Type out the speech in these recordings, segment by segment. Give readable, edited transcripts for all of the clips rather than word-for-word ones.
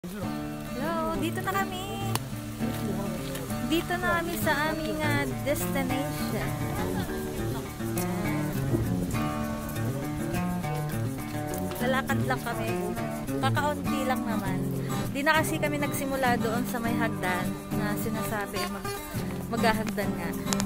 Hello, dito na kami. Dito na kami sa aming destination. Lalakad lang kami. Kakaunti lang naman. Di na kasi kami nagsimula doon sa may hagdan na sinasabi maghahagdan nga.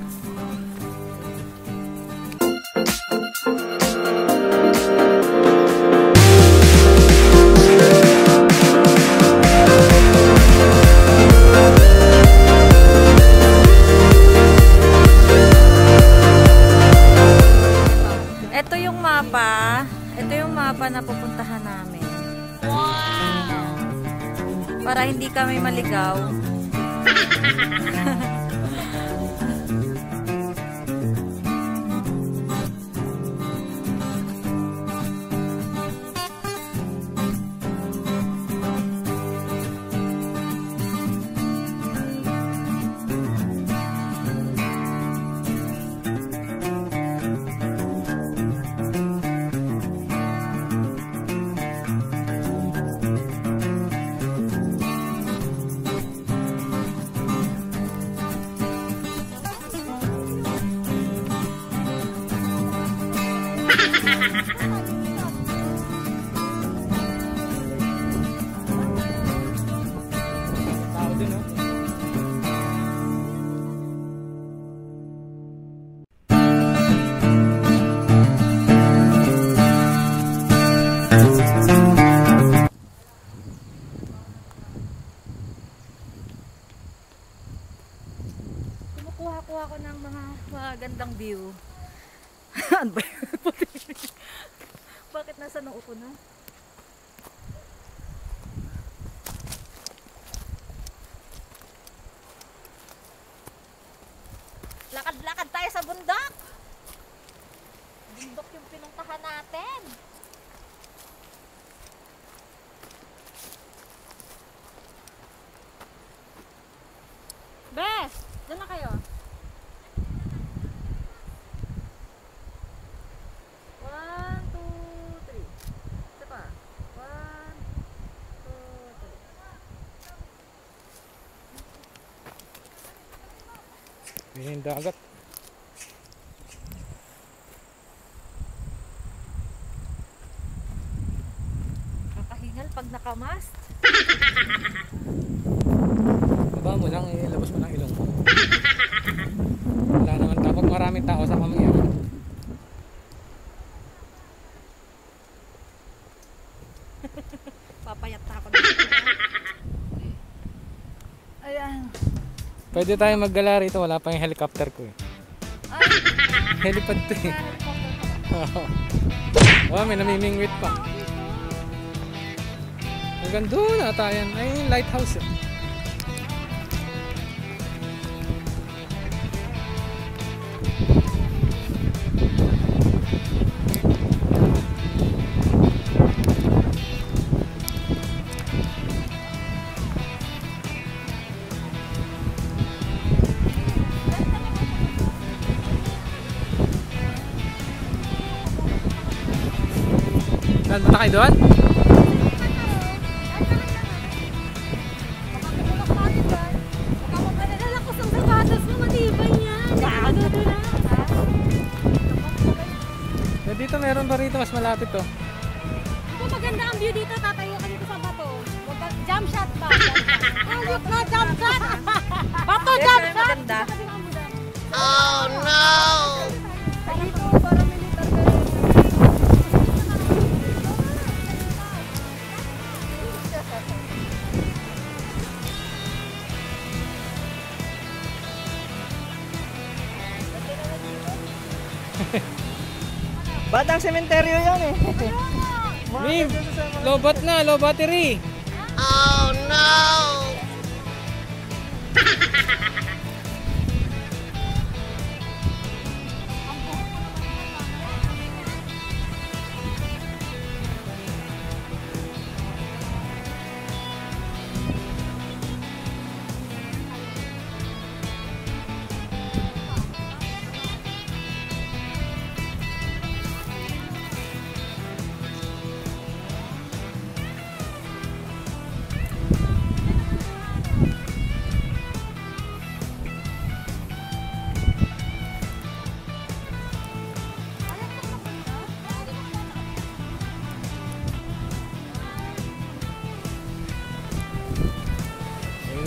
Ito yung mapa na pupuntahan namin. Wow! Para hindi kami maligaw. Kumukuha ko ng mga magandang view. Ano ba yun? Bakit nasa noo ko na? Lakad-lakad tayo sa bundok! Bundok yung pinuntahan natin! Bes! Doon na kayo! 1, 2, 3. Isa pa. 1, 2, 3. Yan yung dagat. Kakahingal pag nakamast. Baba mo lang, ilabas mo lang ilong mo. Wala naman tapos maraming tao sa Kamangyang. Papayat na ako dito. Ayan. Pwede tayo maggala rito, wala pa yung helicopter ko eh. Ay, Helipad to eh. Oh, may namimingwit pa. Hanggang doon ata yan. Ay, yung lighthouse eh. Saan ba tayo doon? Dito meron pa rito, mas malapit to. Kung maganda ang view dito, tatayo ka dito sa bato. Jump shot ba? Look na, jump shot! Bato, jump shot! Oh no! Para militar ka rin. Batang sementeryo yan eh. Mim, low bat na, low battery. Oh no!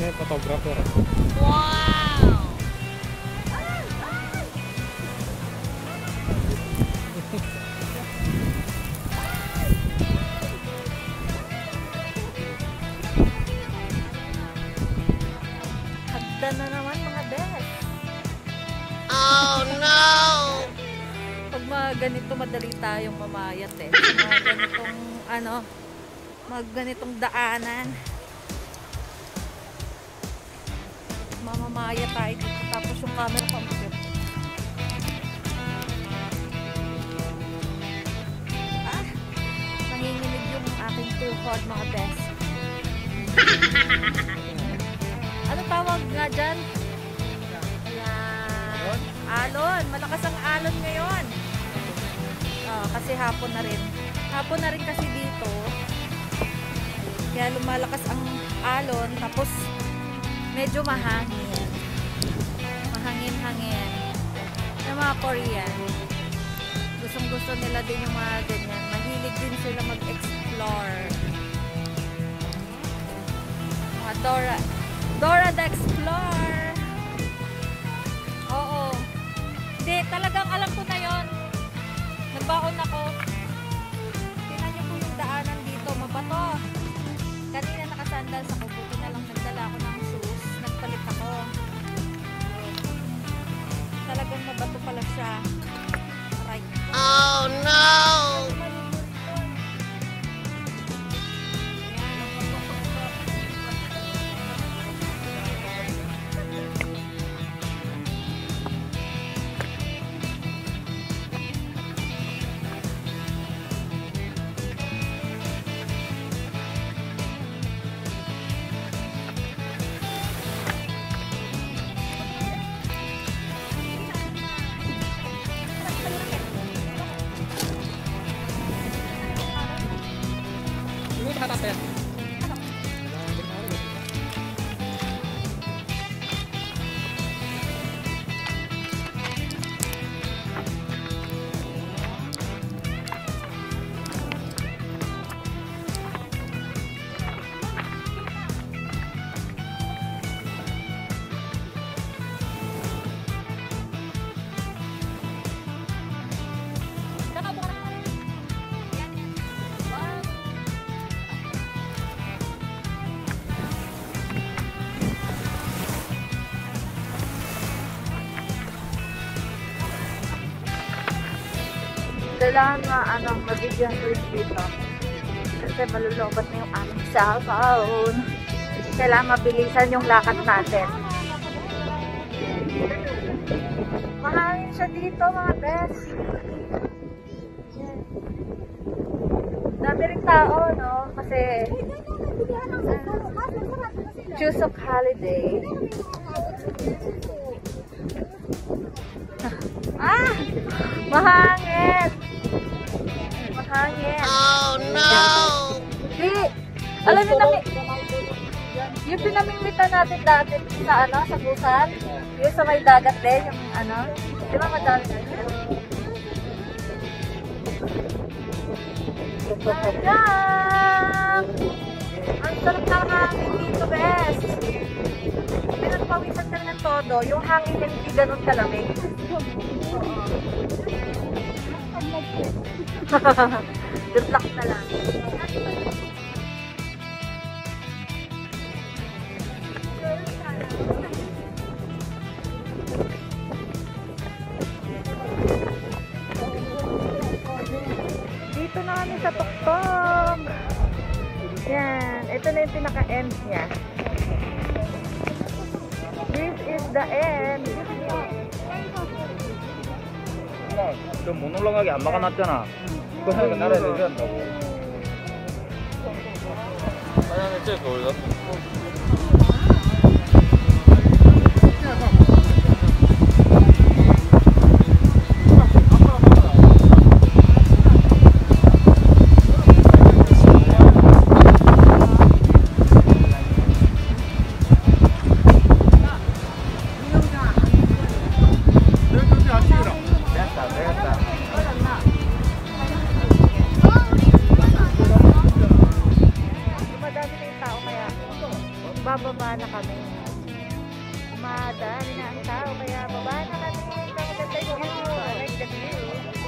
yung photographer. Wow! Hagdan na naman mga bes. Oh no! Pag mga ganito madali tayong mamayat eh. Sa mga ganitong mga ganitong daanan. Mamamaya tayo dito tapos yung camera pamukit. Nanginginig yung aking tuhod mga bes. Ano tawag nga dyan? Ayan. Alon. Malakas ang alon ngayon. Kasi hapon na rin. Hapon na rin kasi dito. Kaya lumalakas ang alon. Tapos medyo mahangin. Mahangin-hangin. Yung mga Korean. Gustong-gusto nila din yung mga ganyan. Mahilig din sila mag-explore. Mga Dora the Explorer. Oo. Hindi, talagang alam ko na yon. Nagbaon ako. Tingnan niyo po yung daanan dito. Mabato. Kanina nakasandal sa kuko. Buti na lang nagdala ako ng shoes. Nagpalit ako. Talagang mabato pala siya. Right. Oh no! Siguro sa atas yan. Kailangan mabigyan ko dito. Kasi malulobat na yung aming cellphone. Kailangan mabilisan yung lakad natin. Mahangin siya dito mga bes. Dami rin tao, no? Kasi Chuseok holiday. Mahangin! Mahangin! Oh no! Di! Alam niyo namin, yung pinamimitan natin dati sa sa Busan, yung sa may dagat din, yung di ba madami na yun? Ayan! Ang sarap ng hangin dito, bes! Pinagpawisan ka ng todo, yung hangin na hindi ganun kalamig. Good luck na lang. Dito na kami sa Tuktok. Yan. Ito na yung pinaka-end niya. This is the end. 좀 못 올라가게 안 막아놨잖아. 그거 하니까 날아야 되지 않다고. 아니, 쟤 그거 Bababa na kami. Madami na ang tao, kaya baba na kami. Maganda yung view. I like the view.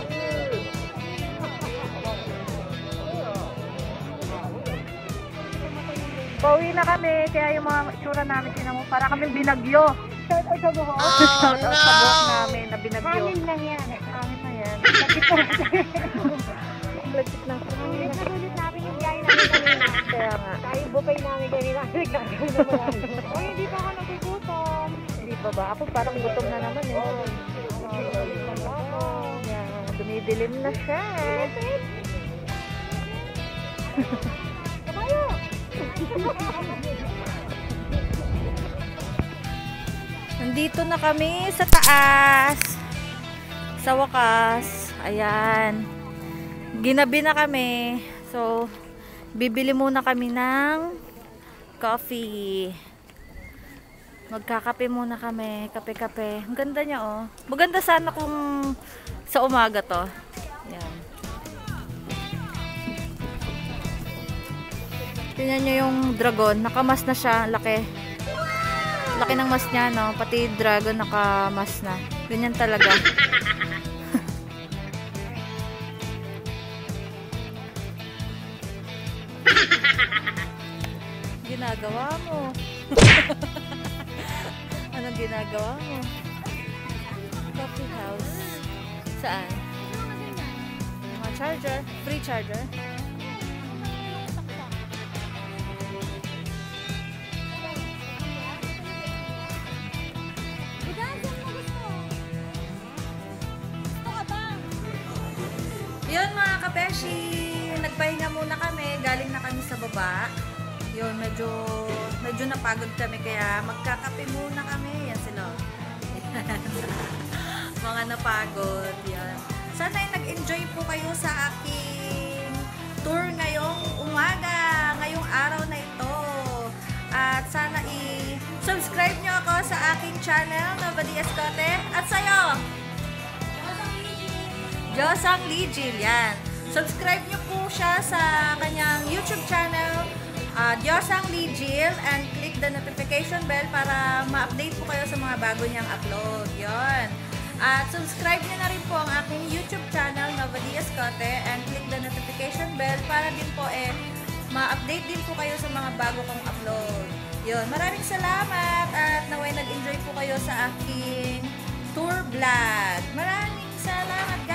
Pauwi na kami, kaya yung mga itsura namin, tinan mo, para kami binagyo. Shout out sa buhok. Shout out sa buhok namin na binagyo. Hangin lang yan. Hangin na yan. Lagkit lang. Ulit na ulit namin yung biyahe namin kanina. Kaya nga. Tayo bukay namin kanina. Ay, hindi pa ako nagugutom. Hindi pa ba? Ako parang gutom na naman eh. Yan. Dumidilim na siya. Kabayo! Nandito na kami sa taas. Sa wakas. Ayan. Ginabi na kami. So, bibili muna kami ng coffee. Magkakape muna kami. Kape-kape. Ang ganda niya, oh. Maganda sana kung sa umaga to. Ayan. Tingnan nyo yung dragon. Nakamas na siya. Laki. Laki ng mas niya, no? Pati dragon nakamas na. Ganyan talaga. Ginagawa mo? Anong ginagawa mo? Coffee house. Saan? Mga charger? Free charger? Yun mga kabeshi, nagpahinga muna kami, galing na kami sa baba. Yun, medyo napagod kami kaya magkakape muna kami. Yan sila. Mga napagod. Yan. Sana ay nag-enjoy po kayo sa aking tour ngayong umaga, ngayong araw na ito. At sana i-subscribe nyo ako sa aking channel, Nova D. Escote. At sa'yo, Josang Ligil, yan. Subscribe nyo po siya sa kanyang YouTube channel, Josang Ligil, and click the notification bell para ma-update po kayo sa mga bago niyang upload. Yon. At subscribe nyo na rin po ang aking YouTube channel, Nova D. Escote, and click the notification bell para din po ma-update din po kayo sa mga bago kong upload. Yon. Maraming salamat at naway nag-enjoy po kayo sa aking tour vlog. Maraming salamat.